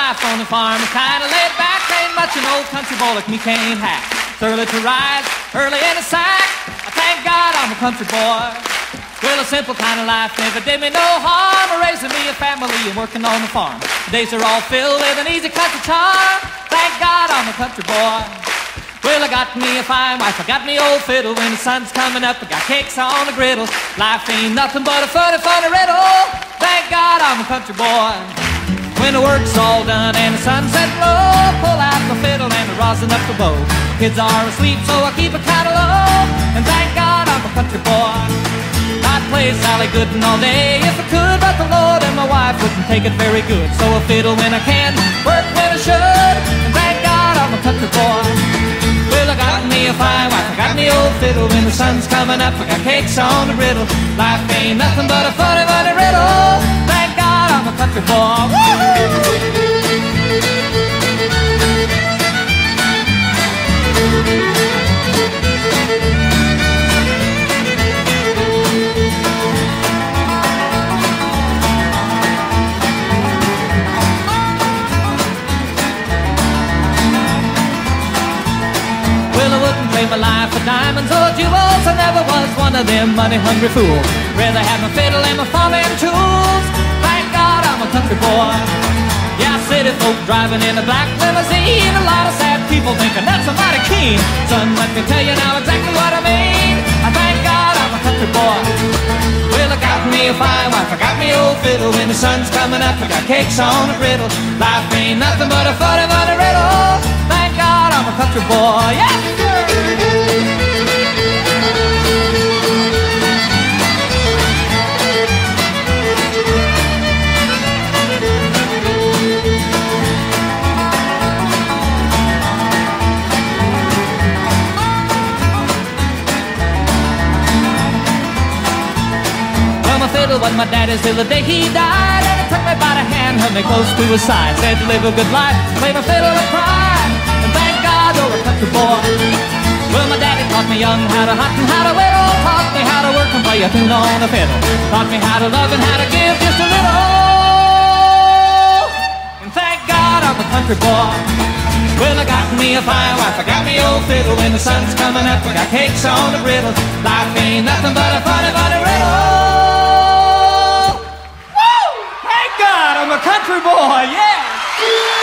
life on the farm is kinda laid back. Ain't much an old country boy like me can't hack. It's early to rise, early in the sack. I thank God I'm a country boy. Well, a simple kind of life never did me no harm. Raising me a family and working on the farm. The days are all filled with an easy country charm. Thank God I'm a country boy. Well, I got me a fine wife, I got me old fiddle. When the sun's coming up, I got cakes on the griddle. Life ain't nothing but a funny, funny riddle. Thank God I'm a country boy. When the work's all done and the sunset low, pull out the fiddle and rosin up the bow. Kids are asleep, so I keep it kinda low. And thank God I'm a country boy. I'd play Sally Gooden all day if I could, but the Lord and my wife wouldn't take it very good. So I fiddle when I can, work when I should. And thank God I'm a country boy. Well, I got me a fine wife, I got me old fiddle. When the sun's coming up, I got cakes on the griddle. Life ain't nothing but a funny, funny riddle. Thank God I'm a country boy. Woo-hoo! My life for diamonds or jewels. I never was one of them money-hungry fools. Rather have my fiddle and my farming tools. Thank God I'm a country boy. Yeah, city folk driving in a black limousine. A lot of sad people thinking that's a mighty keen. Son, let me tell you now exactly what I mean. I thank God I'm a country boy. Well, I got me a fine wife, I got me old fiddle. When the sun's coming up, I got cakes on the griddle. Life ain't nothing but a funny, funny riddle. Thank God I'm a country boy. Yeah! Fiddle was my daddy's till the day he died. And he took me by the hand, held me close to his side. Said to live a good life, play my fiddle with pride. And thank God you're a country boy. Well, my daddy taught me young how to hunt and how to whittle. Taught me how to work and play a tune on the fiddle. Taught me how to love and how to give just a little. And thank God I'm a country boy. Well, I got me a fine wife, I got me old fiddle. When the sun's coming up, I got cakes on the griddle. Life ain't nothing but a funny, funny riddle. I'm a country boy, yeah!